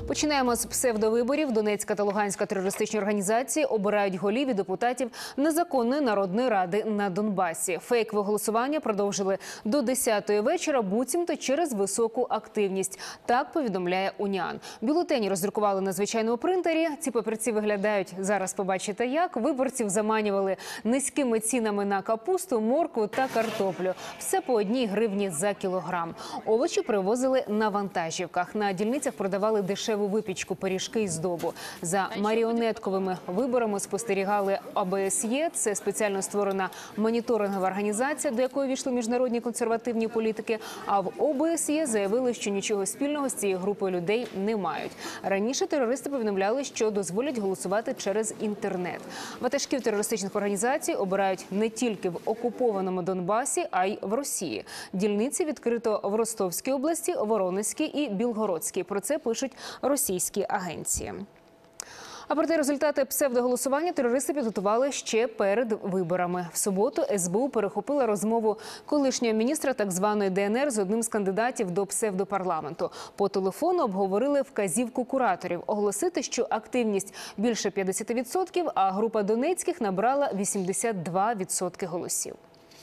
Починаємо з псевдовиборів. Донецька та Луганська терористичні організації обирають голів і депутатів незаконної народної ради на Донбасі. Фейкове голосування продовжили до 10-ї вечора, буцімто через високу активність. Так повідомляє Уніан. Бюлетені роздрукували на звичайному принтері. Ці папірці виглядають, зараз побачите як. Виборців заманювали низькими цінами на капусту, моркву та картоплю. Все по 1 гривні за кілограм. Овочі привозили на вантажівках. На дільницях продавали дешеву випічку, пиріжки і здобу. За маріонетковими виборами спостерігали ОБСЄ. Це спеціально створена моніторингова організація, до якої війшли міжнародні консервативні політики. А в ОБСЄ заявили, що нічого спільного з цією групою людей не мають. Раніше терористи повідомляли, що дозволять голосувати через інтернет. Ватажків терористичних організацій обирають не тільки в окупованому Донбасі, а й в Росії. Дільниці відкрито в Ростовській області, Воронезькій і Білгородській. Про це пишуть російські агенції. А проте результати псевдоголосування терористи підготували ще перед виборами. В суботу СБУ перехопила розмову колишнього міністра так званої ДНР з одним з кандидатів до псевдопарламенту. По телефону обговорили вказівку кураторів – оголосити, що активність більше 50%, а група Донецьких набрала 82% голосів.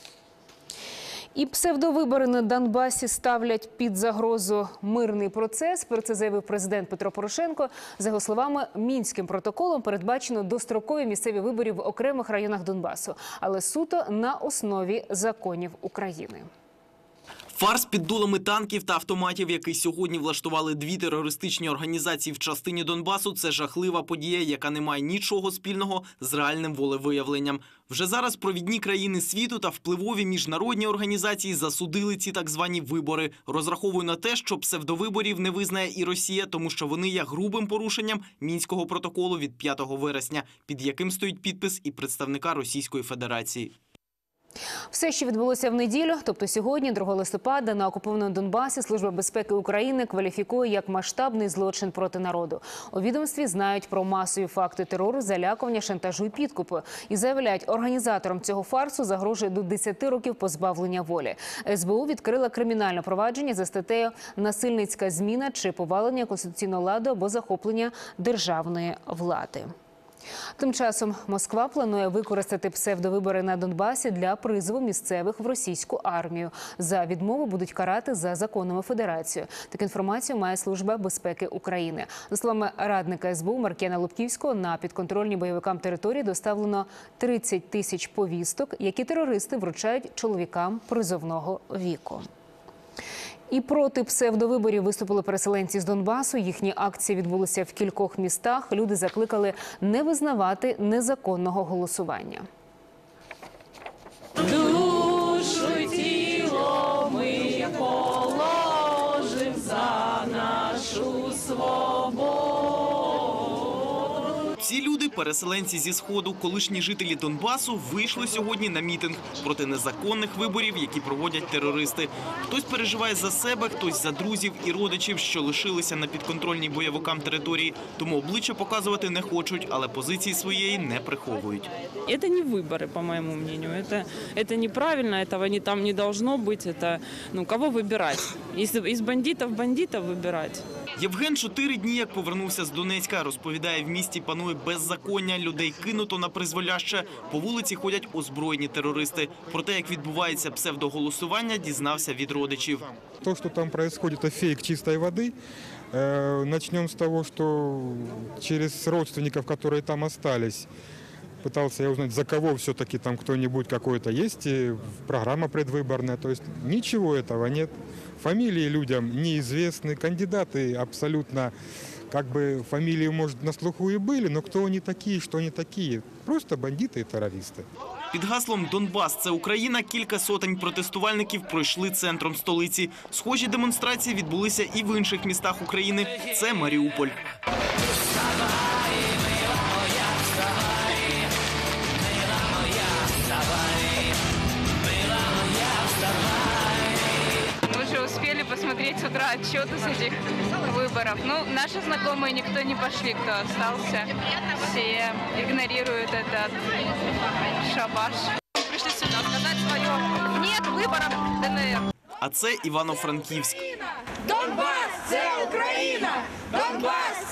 І псевдовибори на Донбасі ставлять під загрозу мирний процес. Про це заявив президент Петро Порошенко. За його словами, Мінським протоколом передбачено дострокові місцеві вибори в окремих районах Донбасу, але суто на основі законів України. Фарс під дулами танків та автоматів, який сьогодні влаштували 2 терористичні організації в частині Донбасу – це жахлива подія, яка не має нічого спільного з реальним волевиявленням. Вже зараз провідні країни світу та впливові міжнародні організації засудили ці так звані вибори. Розраховую на те, що псевдовиборів не визнає і Росія, тому що вони є грубим порушенням Мінського протоколу від 5 вересня, під яким стоїть підпис і представника Російської Федерації. Все, що відбулося в неділю, тобто сьогодні, 2 листопада, на окупованому Донбасі Служба безпеки України кваліфікує як масштабний злочин проти народу. У відомстві знають про масові факти терору, залякування, шантажу і підкупу. І заявляють, організаторам цього фарсу загрожує до 10 років позбавлення волі. СБУ відкрила кримінальне провадження за статтею «Насильницька зміна чи повалення конституційного ладу або захоплення державної влади». Тим часом Москва планує використати псевдовибори на Донбасі для призову місцевих в російську армію. За відмову будуть карати за законами Федерації. Таку інформацію має Служба безпеки України. За словами радника СБУ Маркіяна Лубківського, на підконтрольні бойовикам території доставлено 30 тисяч повісток, які терористи вручають чоловікам призовного віку. І проти псевдовиборів виступили переселенці з Донбасу. Їхні акції відбулися в кількох містах. Люди закликали не визнавати незаконного голосування. Душу й тіло ми положим за нашу свободу. Ці люди, переселенці зі Сходу, колишні жителі Донбасу, вийшли сьогодні на мітинг проти незаконних виборів, які проводять терористи. Хтось переживає за себе, хтось за друзів і родичів, що лишилися на підконтрольній бойовикам території. Тому обличчя показувати не хочуть, але позиції своєї не приховують. Это не выборы, по моему мнению. Это неправильно, этого там не должно быть. Это, кого выбирать? Из бандитов выбирать. Євген 4 дні як повернувся з Донецька. Розповідає, в місті панує беззаконня, людей кинуто на призволяще. По вулиці ходять озброєні терористи. Про те, як відбувається псевдоголосування, дізнався від родичів. То, что там происходит, это фейк чистой воды. Начнем с того, что через родственников, которые там остались, пытался я узнать, за кого все-таки там кто-нибудь какой-то есть, программа предвыборная. То есть ничего этого нет. Фамилии людям неизвестны, кандидаты абсолютно, фамилии, может, на слуху и были, но кто они такие, что они такие? Просто бандиты и террористы. Під гаслом «Донбас – це Україна» кілька сотень протестувальників пройшли центром столиці. Схожі демонстрації відбулися і в інших містах України. Це Маріуполь. Успели посмотреть с утра отчеты с этих выборов. Наши знакомые никто не пошли, кто остался. Все игнорируют этот шабаш. Пришли сюда сказать свое «нет выборам ДНР». А це Івано-Франківськ. Донбас – це Україна! Донбас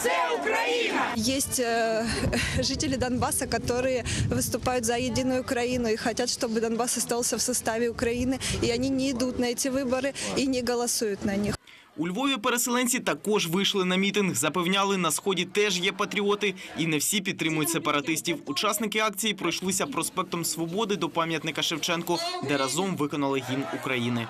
Есть жители Донбасса, которые выступают за единую Украину и хотят, чтобы Донбасс остался в составе Украины, и они не идут на эти выборы и не голосуют на них. У Львові переселенці також вийшли на мітинг. Запевняли, на Сході теж є патріоти і не всі підтримують сепаратистів. Учасники акції пройшлися проспектом Свободи до пам'ятника Шевченку, де разом виконали гімн України.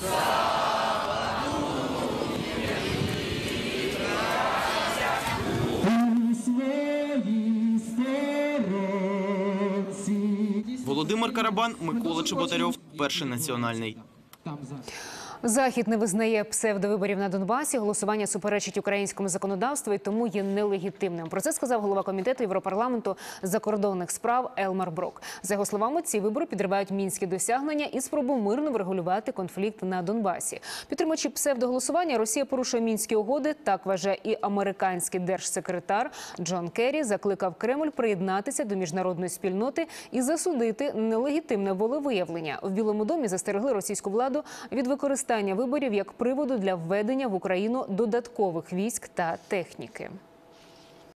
Володимир Карабан, Микола Чеботарьов, Перший національний. Захід не визнає псевдовиборів на Донбасі. Голосування суперечить українському законодавству і тому є нелегітимним. Про це сказав голова комітету Європарламенту з закордонних справ Елмар Брок. За його словами, ці вибори підривають мінські досягнення і спробу мирно врегулювати конфлікт на Донбасі. Підтримуючи псевдоголосування, Росія порушує мінські угоди. Так вважає і американський держсекретар Джон Керрі. Закликав Кремль приєднатися до міжнародної спільноти і засудити нелегітимне волевиявлення. В Білому домі застерегли російську владу від використання виборів як приводу для введення в Україну додаткових військ та техніки.